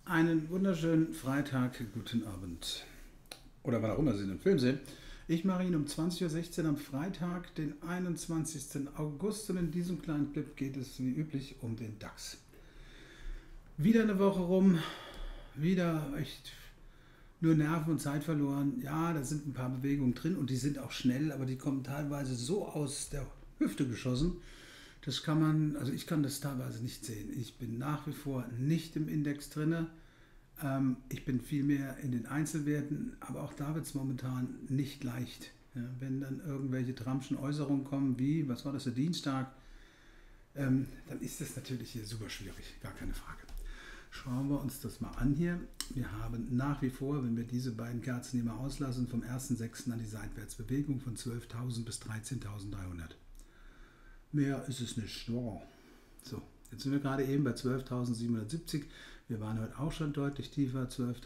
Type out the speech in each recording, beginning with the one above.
Einen wunderschönen Freitag, guten Abend. Oder wann auch immer Sie den Film sehen. Ich mache Ihnen um 20:16 Uhr am Freitag, den 21. August. Und in diesem kleinen Clip geht es wie üblich um den DAX. Wieder eine Woche rum, wieder echt nur Nerven und Zeit verloren. Ja, da sind ein paar Bewegungen drin und die sind auch schnell, aber die kommen teilweise so aus der Hüfte geschossen. Das kann man, also ich kann das teilweise nicht sehen. Ich bin nach wie vor nicht im Index drin. Ich bin viel mehr in den Einzelwerten, aber auch da wird es momentan nicht leicht. Ja, wenn dann irgendwelche Trumpschen Äußerungen kommen, wie, was war das, der Dienstag, dann ist das natürlich hier super schwierig, gar keine Frage. Schauen wir uns das mal an hier. Wir haben nach wie vor, wenn wir diese beiden Kerzen hier mal auslassen, vom 1.6. an die Seitwärtsbewegung von 12.000 bis 13.300. Mehr ist es nicht. Wow. So, jetzt sind wir gerade eben bei 12.770. Wir waren heute auch schon deutlich tiefer.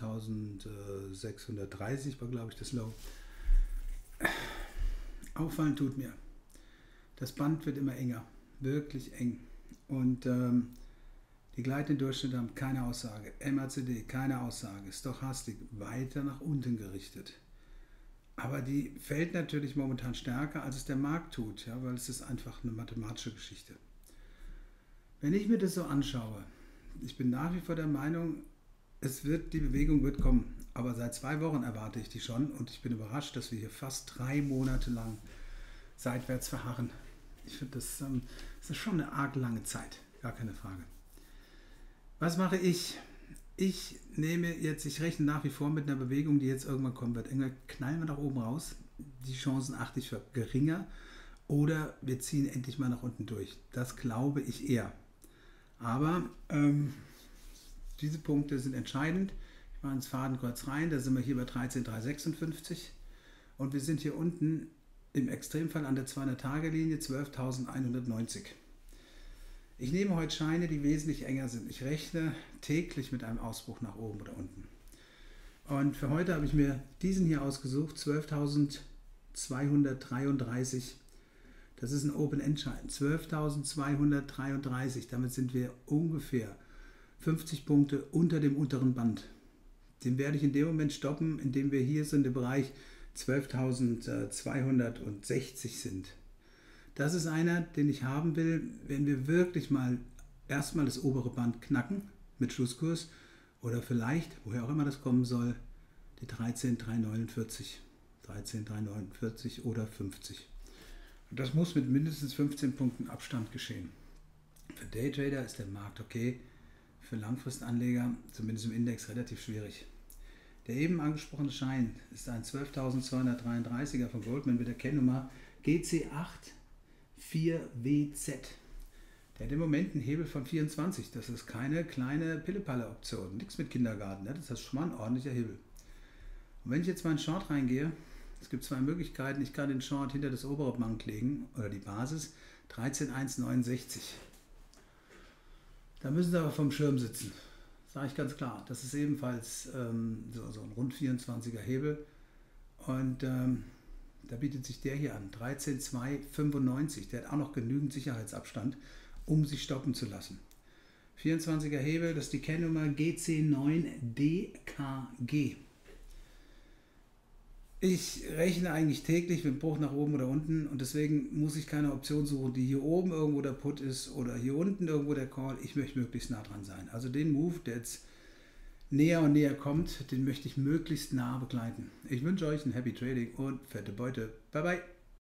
12.630 war, glaube ich, das Low. Auffallen tut mir. Das Band wird immer enger. Wirklich eng. Und die gleitenden Durchschnitte haben keine Aussage. MACD keine Aussage. Stochastik weiter nach unten gerichtet. Aber die fällt natürlich momentan stärker, als es der Markt tut, ja, weil es ist einfach eine mathematische Geschichte. Wenn ich mir das so anschaue, ich bin nach wie vor der Meinung, die Bewegung wird kommen. Aber seit 2 Wochen erwarte ich die schon und ich bin überrascht, dass wir hier fast 3 Monate lang seitwärts verharren. Ich finde, das ist schon eine arg lange Zeit, gar keine Frage. Was mache ich? Ich rechne nach wie vor mit einer Bewegung, die jetzt irgendwann kommen wird. Entweder knallen wir nach oben raus, die Chancen achte ich für geringer, oder wir ziehen endlich mal nach unten durch. Das glaube ich eher. Aber diese Punkte sind entscheidend. Ich mache ins Fadenkreuz rein, da sind wir hier bei 13.356 und wir sind hier unten im Extremfall an der 200-Tage-Linie 12.190. Ich nehme heute Scheine, die wesentlich enger sind. Ich rechne täglich mit einem Ausbruch nach oben oder unten. Und für heute habe ich mir diesen hier ausgesucht, 12.233. Das ist ein Open-End-Schein, 12.233. Damit sind wir ungefähr 50 Punkte unter dem unteren Band. Den werde ich in dem Moment stoppen, in dem wir hier sind, im Bereich 12.260 sind. Das ist einer, den ich haben will, wenn wir wirklich mal erstmal das obere Band knacken mit Schlusskurs oder vielleicht, woher auch immer das kommen soll, die 13.349, 13.349 oder 50. Und das muss mit mindestens 15 Punkten Abstand geschehen. Für Daytrader ist der Markt okay, für Langfristanleger, zumindest im Index, relativ schwierig. Der eben angesprochene Schein ist ein 12.233er von Goldman mit der Kennnummer GC8-4WZ. Der hat im Moment einen Hebel von 24. Das ist keine kleine Pille-Palle-Option. Nichts mit Kindergarten. Ne? Das ist schon mal ein ordentlicher Hebel. Und wenn ich jetzt mal in den Short reingehe, es gibt 2 Möglichkeiten. Ich kann den Short hinter das obere Band legen oder die Basis 13.169. Da müssen Sie aber vom Schirm sitzen. Sage ich ganz klar. Das ist ebenfalls so ein rund 24er Hebel. Und da bietet sich der hier an, 13.295. Der hat auch noch genügend Sicherheitsabstand, um sich stoppen zu lassen. 24er Hebel, das ist die Kennnummer GC9DKG. Ich rechne eigentlich täglich mit Bruch nach oben oder unten und deswegen muss ich keine Option suchen, die hier oben irgendwo der Put ist oder hier unten irgendwo der Call. Ich möchte möglichst nah dran sein. Also den Move, der jetzt näher und näher kommt, den möchte ich möglichst nah begleiten. Ich wünsche euch ein Happy Trading und fette Beute. Bye bye.